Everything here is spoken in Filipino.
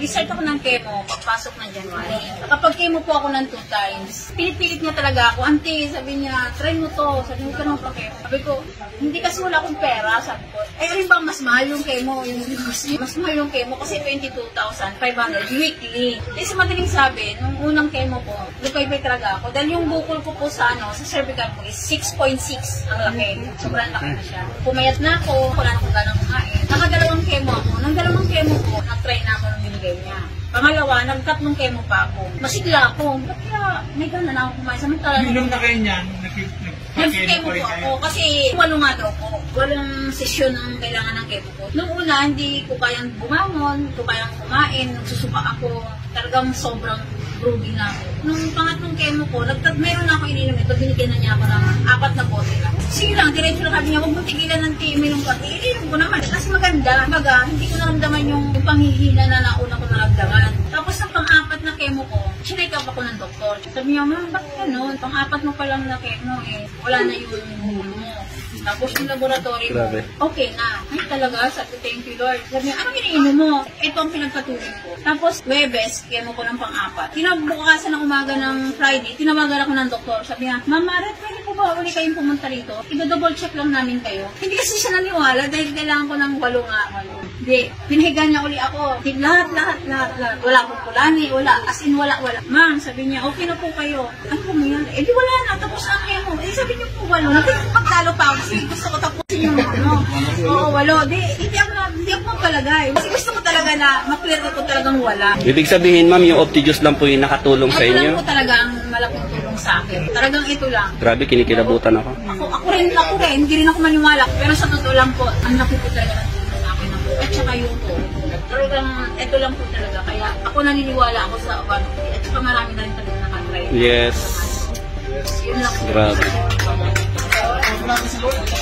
Nag-start ako ng chemo pagpasok ng January. Kapag chemo po ako ng 2 times, pilit-pilit niya talaga ako. Auntie, sabi niya, try mo to. Sabi mo, kanong pa-chemo. Sabi ko, hindi kasi wala akong pera. Sabi ko, alin ba mas mahal yung chemo? Mas mahal yung chemo kasi 22,500 weekly. Kasi madaling sabi, nung unang chemo po, lupay-pay talaga ako. Dahil yung bukol ko po sa cervical po is 6.6 ang laki. Sobrang laki na siya. Pumayat na ako, wala na akong ganang kumain. Nakadalawang chemo ako. Nang dalawang chemo ko, na-try na ako ng binigay niya. Pangalawa, nag-tatlong chemo pa ako. Masigla ako. Ba't kaya may gana na ako kumain? Samantala, inom na kayo niyan, nag-chemo po ako. Kasi 8 nga daw po. Walang sesyon ang kailangan ng chemo ko. Noong una, hindi ko kayang bumangon, hindi ko kayang kumain, nagsusuka ako. Talagang sobrang groovy na ako. Nung pangatlong chemo ko, meron na ako ininom ito, binigyan na niya ako ng 4 na bote lang. Sige lang, diretso lang sabi niya, huwag mo tigilan ng uminom ka. Ininom ko naman. Kasi maganda. Baga, hindi ko naramdaman yung panghihina na nauna ko naramdaman. Tapos ang pang-4 na chemo ko, chinek up ako ng doktor. Sabi niya, ma'am, bakit gano'n? Pang-4 mo pa lang na chemo eh. Wala na yung bulo mo. Tapos yung laboratory mo, okay na. Ay talaga, sabi, thank you Lord. Sabi niya, anong iniinom mo? Ito ang pinagpatuloy ko. Tapos, Webes, chemo ko ng pang-4. Kinabukasan ng umaga ng Friday, tinawagan ako ng doktor. Sabi niya, Ma'am Maret, pwede po ba uli kayong pumunta rito? I-double check lang namin kayo. Hindi kasi siya naniwala dahil kailangan ko ng 8 nga. Hindi, pinahiga niya uli ako. Lahat. Wala akong kulani, wala. As in, wala. Ma'am, sabi niya, okay na po kayo. Ano po mo yan? Eh, di wala na. Tapos ang chemo. Eh, sabi niya po 8. Pagtalo pa ako kasi gusto ko tapusin yung Oo, 8. Hindi ako magpalagay. Kasi gusto ko talaga na ma-clear ko talagang wala. Ibig sabihin, ma'am, yung Optijus lang po yung nakatulong sa inyo? Ito lang po talaga ang malaking tulong sa akin. Talagang ito lang. Grabe, kinikilabutan ako. Ako rin. Hindi rin ako maniwala. Pero sa totoo lang po, ang laki po talaga ng tulong sa akin. At saka yung po. Talagang ito lang po talaga. Kaya ako naniniwala ako sa Obano. At saka marami na rin talaga nakatry. Yes. Yun lang po. Grabe.